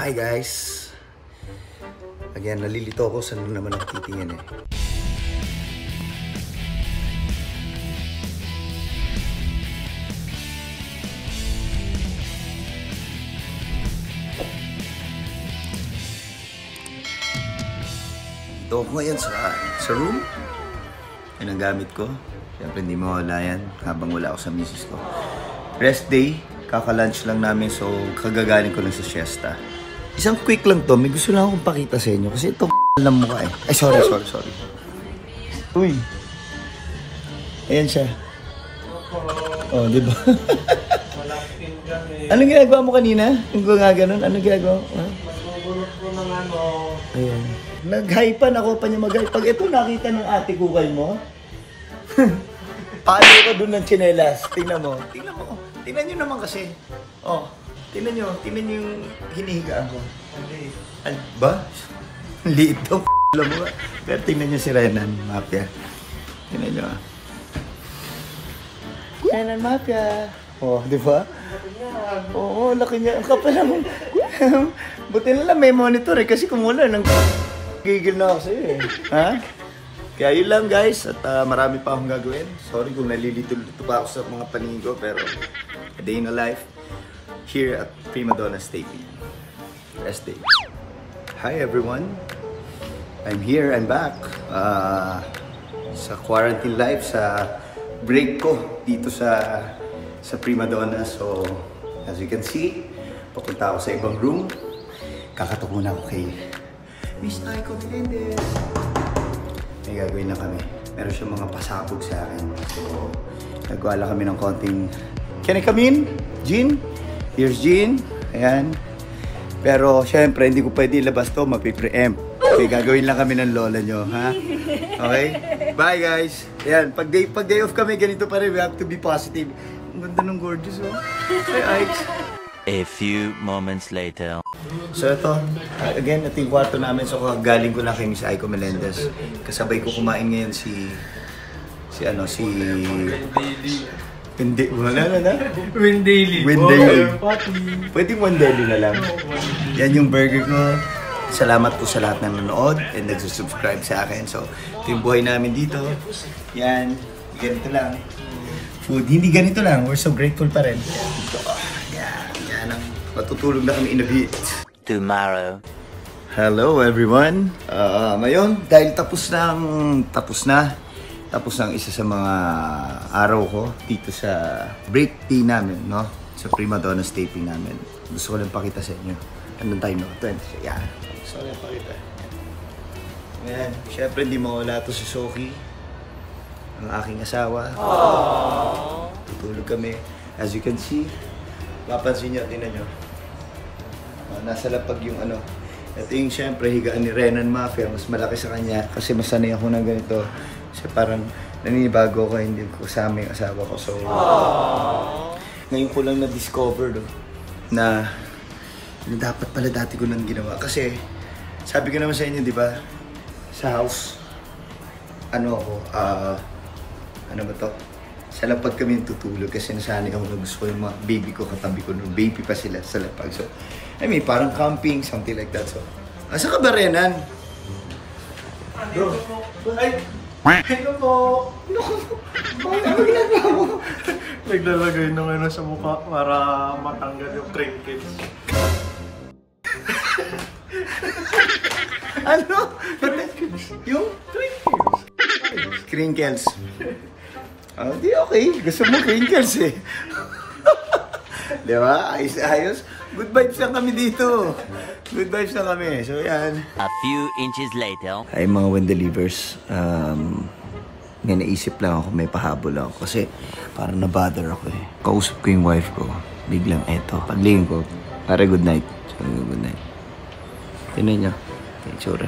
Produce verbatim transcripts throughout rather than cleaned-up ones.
Hi guys! Again, nalilito ako saan naman ako titingin eh. Dito ako ngayon sa, sa room. Yan ang gamit ko. Siyempre hindi mawala yan habang wala ako sa misis ko. Rest day. Kaka-lunch lang namin, so kagagaling ko lang sa siesta. Isang quick lang to, may gusto lang akong pakita sa inyo kasi ito lang mukha eh. Ay, sorry, sorry, sorry. Uy. Ayan siya. Oh, di ba? Anong ginagawa mo kanina? Yung gumaganon? Anong ginagawa mo? Magugulot ko ng ano. Ayan. Nag-hypan ako pa niya mag-hype. Pag ito nakita ng ate kukay mo, paano ko dun ng tsinelas? Tingnan mo. Tingnan mo. Tingnan nyo naman kasi. Oh, tingnan nyo. Tingnan nyo yung hinihigaan ko. Ano ba? Liit daw. Alam mo ba? Pero tingnan nyo si Renan Mafia. Tingnan nyo ah. Renan Mafia. Oh, di ba? Oo, laki niya. Ang kapal naman. Buti na lang may monitor eh. Kasi kung wala, nang gigil na ako sa'yo eh. Ha? Kaya yun lang guys, at uh, marami pa akong gagawin. Sorry kung nalilito-lito pa ako sa mga paningin ko, pero a day in a life here at Prima Donna's Taping. Rest day. Hi everyone. I'm here, I'm back. Uh, sa quarantine life, sa break ko dito sa sa Prima Donna. So, as you can see, papunta ako sa ibang room. Kakatok muna ako kay Miss Aiko Melendez. May gagawin na kami. Meron siyang mga pasabog sa akin. So, nagwala kami ng konting... Can I come in? Jean? Here's Jean. Ayan. Pero, syempre, hindi ko pwede ilabas to. Mapipreempt. Okay, gagawin lang kami ng lola nyo, ha? Okay? Bye, guys. Ayan, pag day, pag day off kami, ganito pa rin. We have to be positive. Ang ganda ng gorgeous, oh. Hi, Ike. A few moments later. So ito, again, ito yung kwarto namin. So galing ko lang kay Miss Aiko Melendez. Kasabay ko kumain ngayon si... Si ano, si... Hindi, wala na na? Winddaily. Winddaily. Pwedeng Winddaily na lang. Yan yung burger ko. Salamat po sa lahat ng nanood and nagsusubscribe sa akin. So, ito yung buhay namin dito. Yan, ganito lang. Food, hindi ganito lang. We're so grateful pa rin. Dito ka. Yan, yan ang matutulog na kami in a bit. Tomorrow. Hello everyone. Uh, ngayon, dahil tapos na, tapos na, tapos na ang isa sa mga araw ko dito sa break day namin, no? Sa Prima Donna's Taping namin. Gusto ko lang pakita sa inyo. Anong time no? twenty. Yan. Gusto ko lang pakita. Ngayon, syempre hindi mawala to si Sophie. Ang aking asawa. Aww. Tutulog kami. As you can see, mapansin nyo, tinan nyo. Uh, nasa lapag yung ano. Ito yung syempre higaan ni Renan Mafia. Mas malaki sa kanya kasi masanay ako ng ganito. Kasi parang naninibago ko, hindi ko kasama yung asawa ko. So, aww. Ngayon ko lang na-discover no, na, na dapat pala dati ko nang ginawa. Kasi sabi ko naman sa inyo, di ba? Sa house, ano ako, ah, uh, ano ba to? Sa lapag kami tutulog kasi nasanay ako na gusto ko yung mga baby ko katabi ko nung baby pa sila sa lapag. So, I mean, parang camping, something like that. So, asa ka ba, Renan? Bro, ay, hello po. Ano ginagawa mo? Naglalagay ng ano sa mukha para matanggal yung trinkets. Ano? Yung trinkets. Crinkles. Oh, di okay. Gusto mo crinkles eh. Di ba? Ayos ayos. Good vibes lang kami dito. Good vibes lang kami. So yan. A few inches later. Ay mga Wendelivers. Um, may naisip lang ako. May pahabol ako. Kasi parang nabother ako eh. Kausap ko yung wife ko. Biglang eto. Paglingin ko. Para good night. So, good night. Tinan niyo. Yung tsura.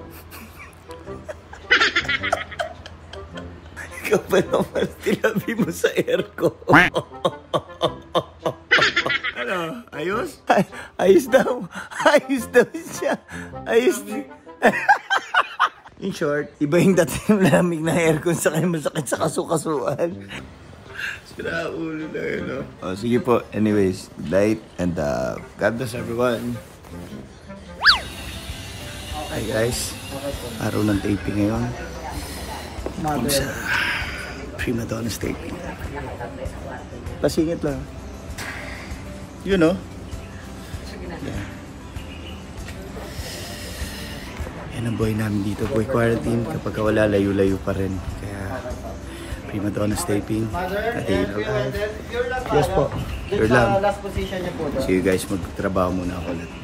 Ikaw pa naman tinabi mo sa aircon. Ano? Ayos? Ay, ayos daw. Ayos daw siya. Ayos. In short, iba yung dating lamig ng aircon sa kayo masakit sa kasukasuan. Sira ulo na yun, no? Oh, sige po. Anyways, good night and uh, God bless everyone. Hi guys, araw ng taping ngayon. Kung sa Prima Donna's taping. Pasingit lang. You know? Yeah. Yan ang boy namin dito. Boy quarantine. Kapag wala, layo-layo pa rin. Kaya Prima Donna's taping. Patayin na lang. Yes po. Sure lang. So you guys, magtrabaho muna ako ulit.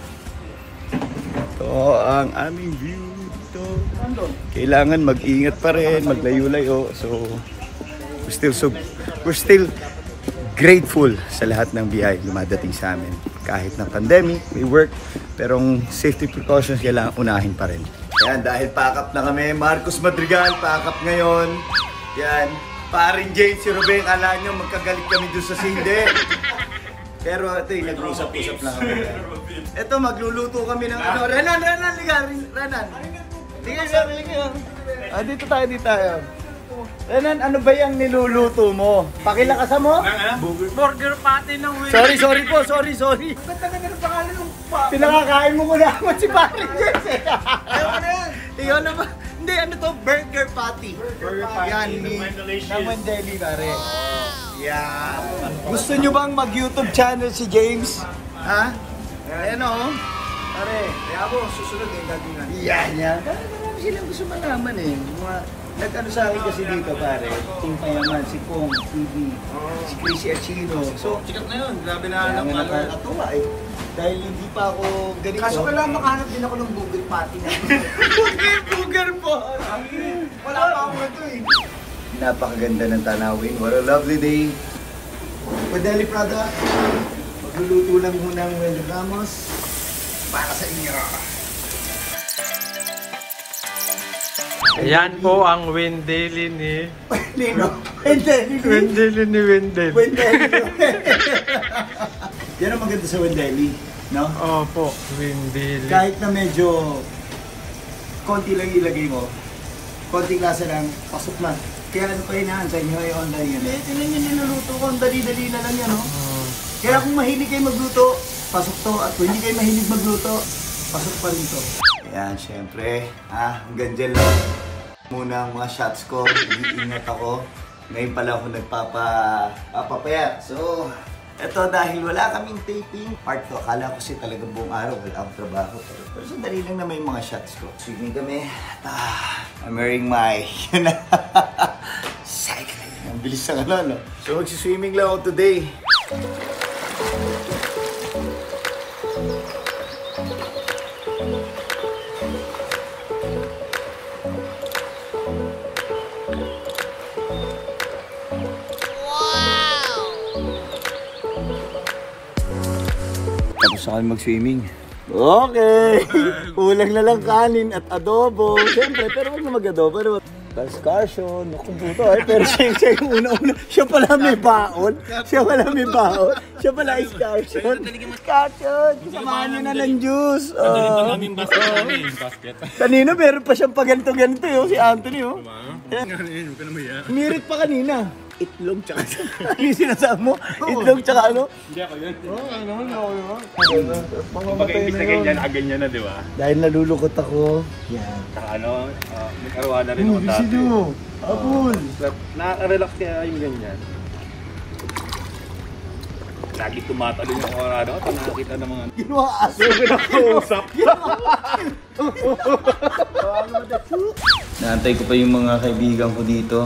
Ito ang aming view dito. Kailangan mag-ingat pa rin, maglayo-layo. So, we're still, so, we're still grateful sa lahat ng B I lumadating sa amin. Kahit na pandemic, may work, pero ang safety precautions kailangan unahin pa rin. Yan, dahil pack-up na kami. Marcos Madrigal, pack-up ngayon. Yan, paring James, si Ruben, alam nyo, magkagalit kami doon sa sinde. Pero ito yung nag-usap-usap lang kami. Ito, magluluto kami ng ano. Renan, Renan, liga, Renan. Liga, liga. Ah, dito tayo, dito tayo. Renan, ano ba yung niluluto mo? Pakilakasan mo? Burger patty ng wing. Sorry, sorry po, sorry, sorry. Ba't na ganun pangalan ng pa? Pinakakain mo ko naman si Paring James eh. Ayaw ko na yan. Ikaw na ba? Hindi, ano to? Burger patty. Burger patty. Yan, ni ng Wendeli, pare. Yan. Gusto nyo bang mag-YouTube channel si James? Ha? Ayan o. Pare, kaya mo, susunod yung gagawin. Yan, yan. Marami silang gusto malaman eh. Mga, nag-ano sa akin kasi dito, pare. Ting Payaman, si Pong, T V, si Chrissy Achino. So, Sikat na yun. Grabe na kaya alam nga nakakatuwa eh. Dahil hindi pa ako ganito. Kaso kailangan makahanap din ako ng Google patty na. Booger, booger po! Wala pa ako ito eh. Napakaganda ng tanawin. What a lovely day. Wendeli Prada, magluluto lang muna ng Wendel Ramos para sa inyo. Ayan po ang Wendeli ni... Nino? Wendeli. Wendeli ni Wendel. Wendeli. Yan ang maganda sa Wendeli, no? Opo, Wendeli. Kahit na medyo konti lang ilagay mo, konting lasa lang, pasok na. Kaya ano pa inahan sa inyo yung online yun eh. Tignan nyo niluluto ko, ang dali-dali na lang yan, no? Uh, Kaya kung mahilig kayo magluto, pasok to. At kung hindi kayo mahilig magluto, pasok pa rin to. Ayan, syempre, ah, hanggang dyan lang muna ang mga shots ko. Nag-iingat ako. Ngayon pala ako nagpapapayat. So, eto dahil wala kaming taping, part to. Akala ko kasi talaga buong araw, wala akong trabaho. Pero, pero sandali lang na may mga shots ko. Swimming kami. Ah, I'm wearing my, yun na. Cycling. Ang bilis ng ano, no? So, magsiswimming lang ako today. Tapos ako mag-swimming. Okay! Kulang na lang kanin at adobo. Siyempre, pero wag na mag-adobo. Pero Tascarsion, naku puto eh. Pero siya, siya yung una-una. Siya pala may baon. Siya pala may baon. Siya pala ay Tascarsion. Tascarsion! Samahan niyo na ng juice. Oh. Kanina meron pa siyang paganto-ganto yun. Si Anthony oh. Mirit pa kanina. Itlog tsaka ano yung sinasabi mo? Itlog tsaka ano? Hindi ako yun. Oo, ano naman ako yun. Pag imbis na ganyan, ah, ganyan na, di ba? Dahil nalulukot ako. Yan. Saka ano, uh, nag-arawan na rin Oh, ako dati. bisido. Abul. Nakaka-relax kaya yung ganyan. Lagi tumatalo yung orado ko, nakakita ng mga... Ginawa aso. Pinakausap. Naantay ko pa yung mga kaibigan ko dito.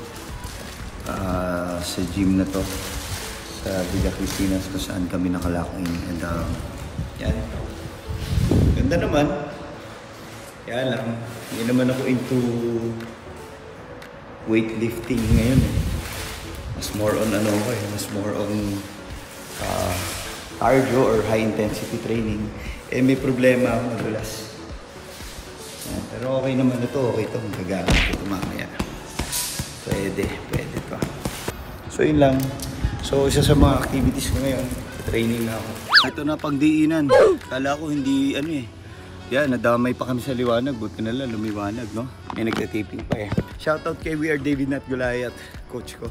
Uh, sa gym na to. Sa Villa Cristinas kung saan kami nakalakain. And um, yan. Ganda naman. Kaya lang, hindi naman ako into weightlifting ngayon eh. Mas more on ano ko eh. Mas more on uh, cardio or high intensity training. Eh may problema ako madulas. Yan. Pero okay naman na to. Okay to. Magagamit ko ito mamaya. Pwede, pwede pa. So yun lang. So isa sa mga activities ko ngayon, training na ako. Ito na pagdiinan. Kala ko hindi ano eh. Yan, nadamay pa kami sa liwanag. Buti na lang, lumiwanag, no? May nagtataping pa eh. Shoutout kay We Are David Nat Goliath, coach ko.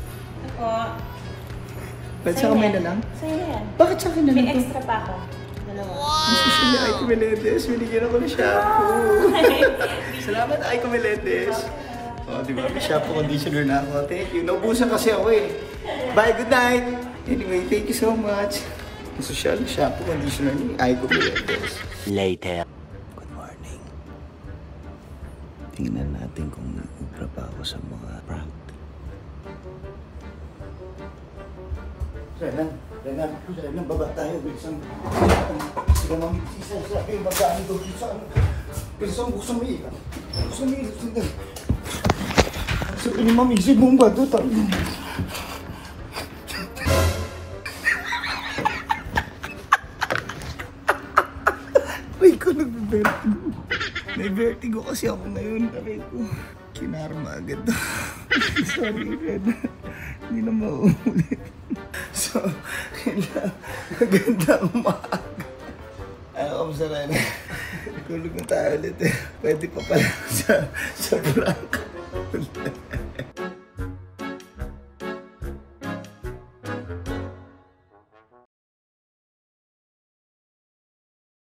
Ako. Pwede sa kamay na lang? Sa'yo na yan. Bakit sa akin na lang May to? extra pa ako. Ang social ni Aiko Melendez, binigyan ako ng shampoo. Salamat, Aiko Melendez. O, oh, di ba? May shampoo conditioner na ako. Thank you. Naubusan kasi ako eh. Bye, good night. Anyway, thank you so much. Ang social shampoo conditioner ni Aiko Melendez. Later. Good morning. Tingnan natin kung ubra pa ako sa mga prank. Renan, Renan, Renan, baba tayo. Bilisang, sila mami, isa sa akin, magkaan doon sa ano. Bilisang, buksan mo ilan. Buksan mo ilan. Sabi ni mami, si Bumba doon tayo. Aray ko, nag-vertigo. May vertigo kasi ako ngayon. Aray ko, kinarma agad. Sorry, Renan. Hindi na mauulit. So, magandang umaga. Ano ka sa Renan? Tulog na tayo ulit eh. Pwede pa pala sa, sa prank.